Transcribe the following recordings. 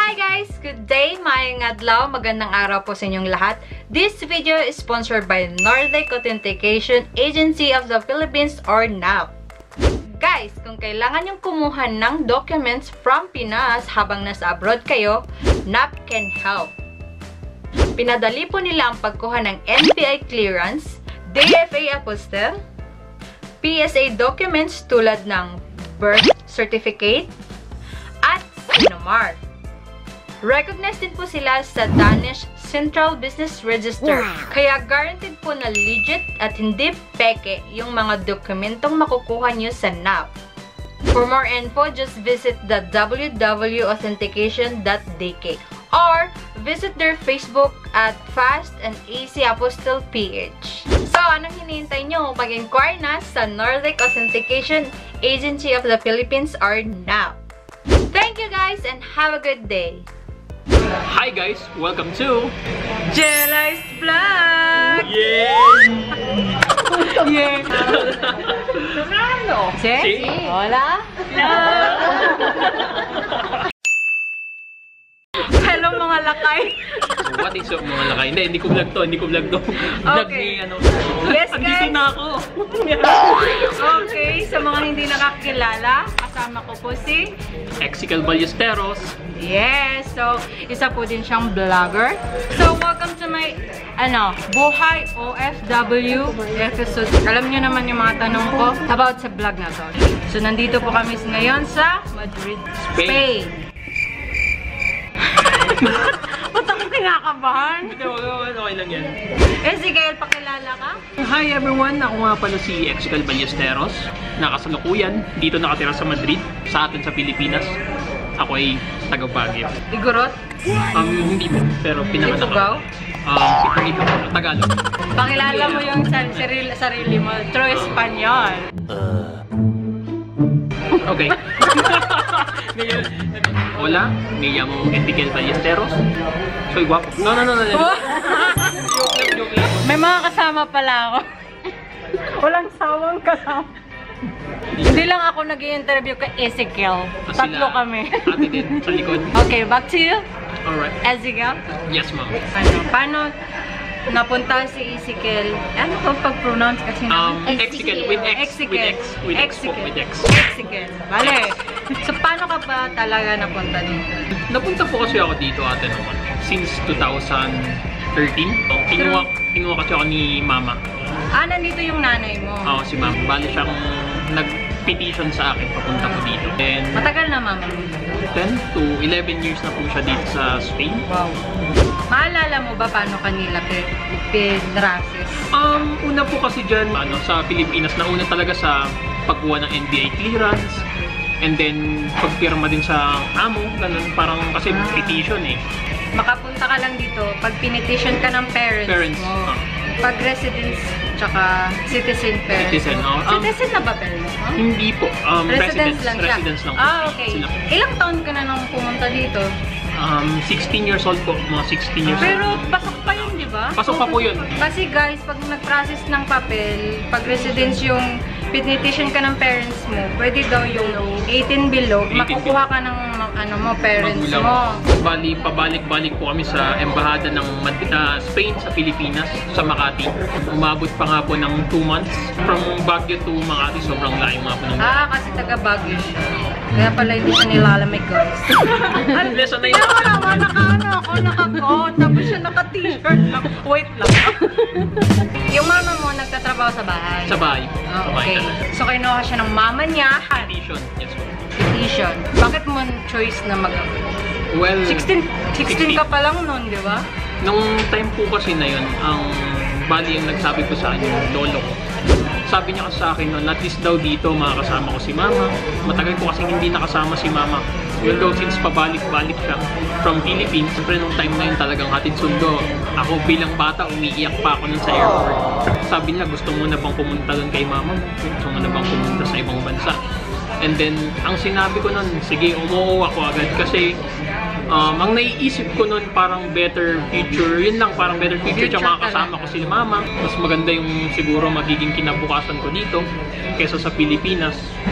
Hi guys! Good day! Maayong adlaw, magandang araw po sa inyong lahat. This video is sponsored by Nordic Authentication Agency of the Philippines or NAP. Guys, kung kailangan yung kumuha ng documents from Pinas habang nasa abroad kayo, NAP can help. Pinadali po nila ang pagkuha ng NBI clearance, DFA apostille, PSA documents tulad ng birth certificate, at Sinomar. Recognized din po sila sa Danish Central Business Register. Kaya guaranteed po na legit at hindi peke yung mga dokumentong makukuha nyo sa NAP. For more info, just visit the www.authentication.dk or visit their Facebook at Fast and Easy Apostille PH. So, anong hinihintay nyo? Mag-inquire na sa Nordic Authentication Agency of the Philippines or NAP. Thank you guys and have a good day! Hi guys! Welcome to Jelly's Vlog! Yay! Yeah! Sí? Hola! Hello mga lakay! So what is up mga lakay? Hindi ko vlog to. Vlog ni ano. Yes Andito guys! na ako! Okay, sa mga hindi nakakilala, kasama ko po si Exical Ballesteros. Yes! So, isa po din siyang vlogger. So, welcome to my, Buhay OFW episode. Alam niyo naman yung mga tanong ko about sa vlog na to. So, nandito po kami ngayon sa Madrid, Spain. Ba't ako kinakabahan? Okay lang yan. Sige, pakilala ka? Hi everyone! Ako nga pala si Exical Ballesteros. Nakasalukuyan. Dito nakatira sa Madrid. Sa atin sa Pilipinas. Ako ay taga Baguio. Igorot? Hindi po. Pero pinanganak ako. Dito po. Tagalog. Pakilala mo yung sarili mo. True Espanyol. Okay. Hola, me llamo Exical Ballesteros. Soy guapo. No. Joke lang. May mga kasama pala ako. Walang sawang kasama. Hindi lang ako nag-i-interview kay Ezekiel. Tatlo kami. Ate din, sa likod. Okay, back to you. Alright. Ezekiel. Yes, ma'am. Paano napunta si Ezekiel? Ano ko pag-pronounce kasi namin? Exical, with X. With X. Ezekiel. Vale. So, paano ka ba talaga napunta dito? Napunta po kasi ako dito, ate naman. Since 2013. Kinuha kasi ako ni mama. Nandito yung nanay mo. Oo, si mama. Bali siyang nag-petition sa akin papunta po dito. And Matagal na mama mo dito? 10 to 11 years na po siya dito sa Spain. Wow. Maalala mo ba paano kanila pinrasis? Una po kasi dyan, sa Pilipinas, nauna talaga sa pagkuha ng NBI clearance. And then, pagpirma din sa amo, ganun, parang kasi petition eh. Makapunta ka lang dito pag pinetition ka ng parents mo. Pag residence, tsaka citizen parents Citizen, mo. oh. Citizen na ba parents mo? Hindi po. Residence lang siya. Residence lang. Okay. Sila. Ilang taon ka na nang pumunta dito? 16 years old po. Mga 16 years old. Pero pasok pa yun, di ba? Pasok pa po yun. Kasi guys, pag nag-process ng papel, pag residence yung pinetition ka ng parents mo, pwede daw yung 18 below, 18 makukuha ka ng parents Magulang. mo. Bali, pabalik-balik po kami sa embahada ng Spain sa Pilipinas, sa Makati. Umabot pa nga po ng 2 months. From Baguio to Makati, sobrang layo nga po ng Kasi taga Baguio siya. Kaya pala hindi siya nilalamig guys. Lesson na yun. Kaya naman, naka-coat, tapos siya naka-t-shirt lang. Wait lang. Yung mama mo nagtatrabaho sa bahay? Sa bahay. Sa bahay Okay. talaga. So, kinuha siya ng mama niya. Petition. Yes po. Petition. Bakit mo choice na Well, 16 ka pa lang nun, di ba? Nung time po kasi na yun, bali yung nagsabi ko sa akin yung lolo ko. Sabi niya kasi sa akin noon, at least daw dito makakasama ko si mama. Matagal ko kasi hindi nakasama si mama. Even though since pabalik-balik siya from Philippines, siyempre nung time na yun talagang hatid sundo. Ako bilang bata, umiiyak pa ako nun sa airport. Sabi niya, gusto mo na bang pumunta doon kay mama mo? Gusto mo na bang pumunta sa ibang bansa? And then, ang sinabi ko nun, sige, umuo ako agad kasi ang naiisip ko nun parang better future, yun lang, parang better future tsaka makakasama ko sila mama. Mas maganda yung siguro magiging kinabukasan ko dito kaysa sa Pilipinas.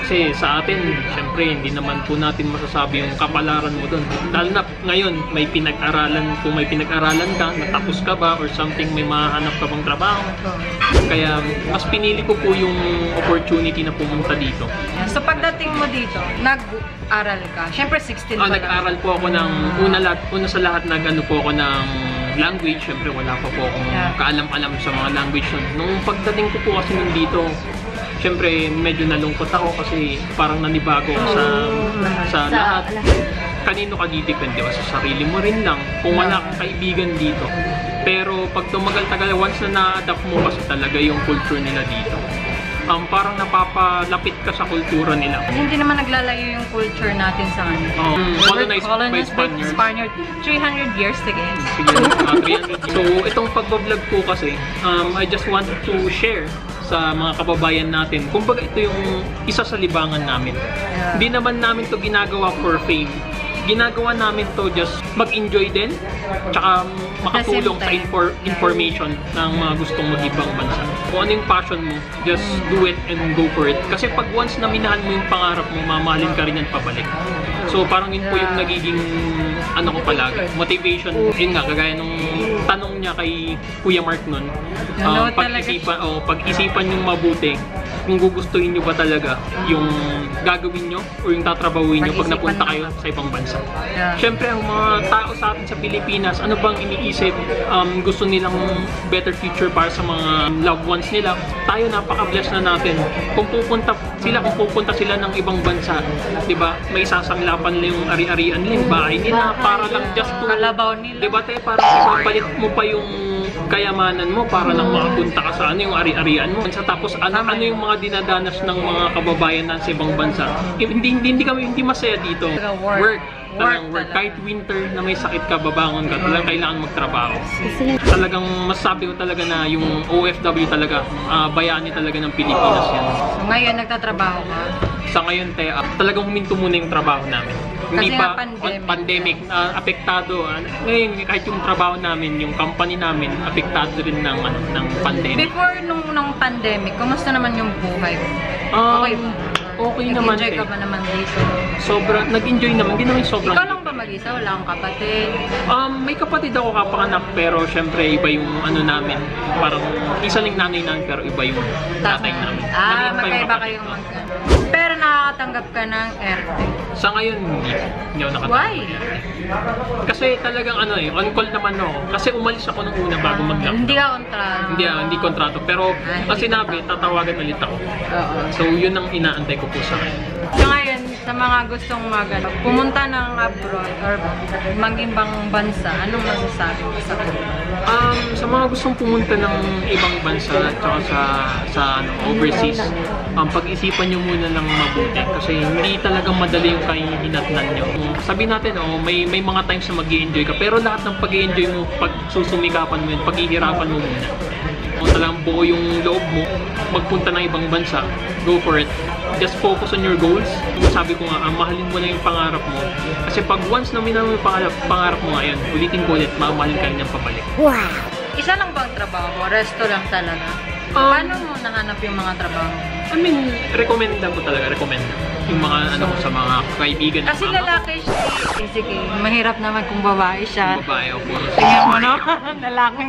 Kasi sa atin, syempre, hindi naman po natin masasabi yung kapalaran mo doon. Lalo na ngayon, may pinag-aralan, kung may pinag-aralan ka, natapos ka ba, or something, may mahanap ka bang trabaho. Kaya, mas pinili ko po yung opportunity na pumunta dito. So pagdating mo dito, nag-aral ka. Syempre 16 pa lang. Nag-aral po ako ng, una sa lahat, nag-ano po ako ng language. Syempre, wala pa po akong kaalam-alam sa mga language. Nung pagdating ko po kasi dito, syempre, medyo nalungkot ako kasi parang nanibago ako sa lahat. Kanino ka didepende? Sa sarili mo rin lang. Kung wala kang kaibigan dito. Pero pag tumagal-tagal, once na na-adapt mo kasi talaga yung culture nila dito, parang napapalapit ka sa kultura nila. Hindi naman naglalayo yung culture natin sa kanila. Colonized by Spaniards. 300 years again. Sige, 300. So, itong pagbablog ko kasi, I just want to share sa mga kababayan natin. Kumbaga ito yung isa sa libangan namin. Hindi naman namin to ginagawa for fame. Ginagawa namin to just mag-enjoy din, tsaka makatulong sa information ng mga gustong mag-ibang bansa. Kung ano yung passion mo, just do it and go for it. Kasi pag once na minahan mo yung pangarap mo, mamahalin ka rin yan pabalik. So parang yun po yung nagiging ano ko palagi, motivation. Yun nga, kagaya nung tanong niya kay Kuya Mark nun, pag-isipan yung mabuti, kung gugustuhin nyo ba talaga yung gagawin nyo o yung tatrabahuin nyo pag napunta kayo sa ibang bansa. Siyempre, ang mga tao sa atin sa Pilipinas, ano bang iniisip? Gusto nilang better future para sa mga loved ones nila. Tayo, napaka-bless na natin. Kung pupunta sila ng ibang bansa, di ba, may sasanglapan nila yung ari-arian nila, yung bahay nila, para lang just to, kalabaw nila. di ba, tayo, para ipapalit mo pa yung kayamanan mo para lang makapunta ka sa ano yung ari-arian mo. Tapos ano yung mga dinadanas ng mga kababayan natin sa ibang bansa. Hindi masaya dito. Work. Kahit winter na may sakit ka, babangon ka, talagang kailangan magtrabaho. Talagang masasabi ko talaga na yung OFW talaga, bayani talaga ng Pilipinas yan. So ngayon, nagtatrabaho ka? Sa ngayon, talagang huminto muna yung trabaho namin. Hindi pa pandemic, apektado. Ngayon, kahit yung trabaho namin, yung company namin, apektado rin ng pandemic. Before nung pandemic, kumusta naman yung buhay? Okay ba? Okay naman. Nag-enjoy ka ba naman dito? Nag-enjoy naman. Hindi naman sobrang. Ikaw lang ba mag-isa? Wala kang kapatid? May kapatid ako kapanganak, pero syempre iba yung ano namin. Parang isa lang nanay namin, pero iba yung tatay namin. Magkaiba kayong Pero nakakatanggap ka ng ERTE? Sa ngayon, hindi ako nakatanggap. Why? Kasi talagang on call naman ako. Kasi umalis ako nung una bago mag-lockdown. Hindi ka kontrato? Hindi kontrato. Pero ang sinabi, tatawagan ulit ako. So yun ang inaantay ko po sa akin. So ngayon, sa mga gustong pumunta ng abroad or mag-ibang bansa, anong masasabi mo sa kanila? Sa mga gustong pumunta ng ibang bansa at sa overseas, pag-isipan nyo muna ng mabuti kasi hindi talagang madali yung kahihinatnan nyo. Sabihin natin, may mga times na mag-i-enjoy ka, pero lahat ng pag-i-enjoy mo, pag susumikapan mo yun, paghihirapan mo muna. Kung talagang buo yung loob mo, magpunta ng ibang bansa, go for it. Just focus on your goals. Sabi ko nga, mahalin mo na yung pangarap mo. Kasi pag once na minahal mo yung pangarap mo ngayon, ulitin ko ulit, mamahalin ka rin ng pabalik. Wow! Isa lang bang trabaho mo? Resto lang talaga? Paano mo nahanap yung mga trabaho? Recommenda ko talaga, yung mga sa mga kaibigan. Kasi lalaki siya. Sige, mahirap naman kung babae siya. Babae, of course. Tingnan mo naman, lalaking.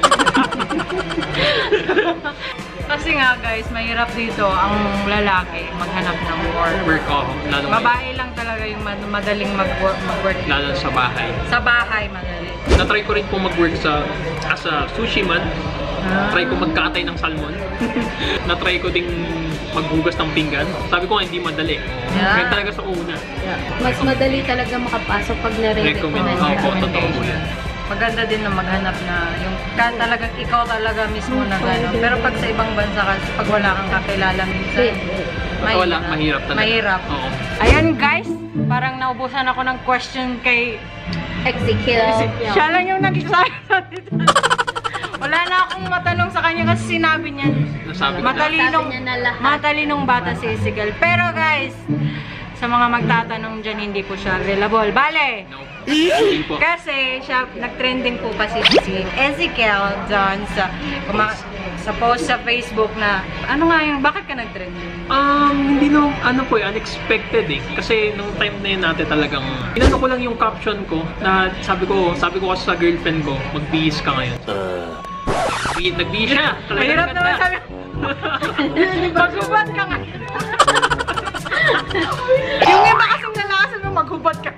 Kasi nga guys, mahirap dito ang lalaki maghanap ng work. Babae lang talaga yung madaling mag-work. Lalo sa bahay. Sa bahay, madali. Na-try ko rin po mag-work as a sushi man. Try ko magkatay ng salmon. Na-try ko ding maghugas ng pinggan. Sabi ko nga hindi madali. Kaya talaga sa una. Mas madali talaga makapasok pag na-recommend. Totoo po yan. Maganda din na maghanap na yung talagang ikaw talaga mismo na gano'n. Pero pag sa ibang bansa kasi pag wala kang kakilala minsan, mahirap talaga. Mahirap. Oo. Ayan guys, parang naubusan ako ng question kay Ezekiel. Siya lang yung nag-excited. Wala na akong matanong sa kanya kasi sinabi niya. Matalinong bata si Ezekiel. Pero guys, sa mga magtatanong dyan, hindi po siya available. Bale! No. Kasi siya, nag-trending po kasi si Ezekiel doon sa post sa Facebook na, ano nga yung, bakit ka nag-trending? Hindi no, ano po unexpected eh. Kasi nung time na yun natin talagang, inano ko lang yung caption ko na sabi ko kasi sa girlfriend ko, magbihis ka ngayon. Nagbihis siya. Mahirap naman sabi ko. Maghubad ka nga. Yung iba kasing nalasan mo, maghubad ka.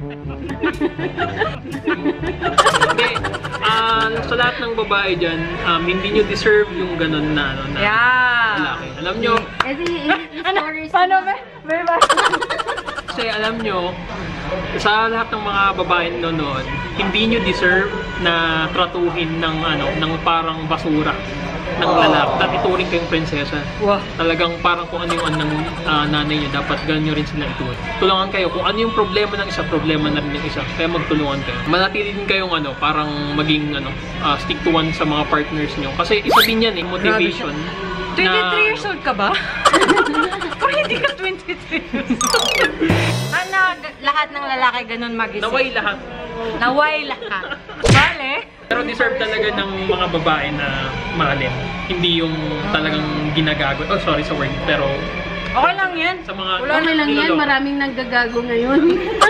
Hindi. Sa lahat ng babae dyan, hindi nyo deserve yung ganun na, ano, na lalaki. Alam nyo, Paano ba? kasi alam nyo, sa lahat ng mga babae noon, hindi nyo deserve na tratuhin ng, ng parang basura ng lalaki. At ituring kayong prinsesa. Wow. Talagang parang kung ano yung ng nanay nyo, dapat ganyo rin sila ituring. Tulungan kayo. Kung ano yung problema ng isa, problema na rin ng isa. Kaya magtulungan kayo. Manatili din kayong parang maging stick to one sa mga partners nyo. Kasi isa din yan motivation. 23 years old ka ba? Kung hindi ka 23 years old. Lahat ng lalaki ganun mag-isip. Naway lahat. Naway lahat. Vale? Pero deserve talaga ng mga babae na mahalin. Hindi yung talagang ginagago. Oh, sorry sa word. Pero okay lang yan. Sa mga Okay lang yan, maraming naggagago ngayon.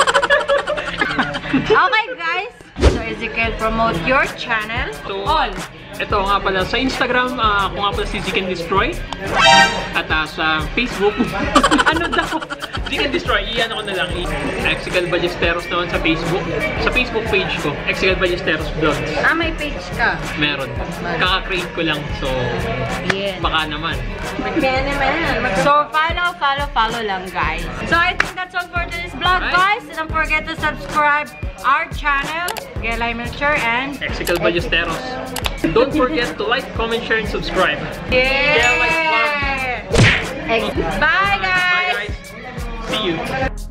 Okay guys, so Ezekiel, promote your channel. So, all. Ito nga pala, sa Instagram, ako nga pala si Ziken Destroy. At sa Facebook, ano daw? Ziken Destroy, iyan ako na lang. Exical Ballesteros naman sa Facebook. Sa Facebook page ko, Exical Ballesteros Vlogs. May page ka. Meron. Kaka-create ko lang, so baka naman. So, follow lang, guys. So, I think that's all for today's vlog, guys. Don't forget to subscribe our channel, Gelay Melcher and Exical Ballesteros. Don't forget to like, comment, share, and subscribe. Yeah! Bye, guys! Bye, guys! See you!